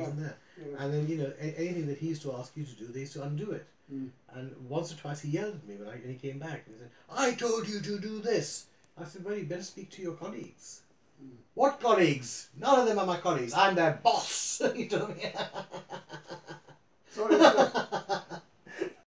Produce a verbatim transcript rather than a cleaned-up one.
wasn't there. Yeah. And then, you know, a- anything that he used to ask you to do, they used to undo it. Mm. And once or twice he yelled at me when, I, when he came back. And he said, I told you to do this. I said, well, you better speak to your colleagues. Mm. What colleagues? None of them are my colleagues. I'm their boss. You know what I mean? So,